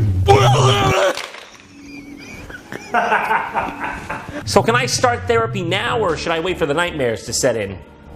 So can I start therapy now, or should I wait for the nightmares to set in?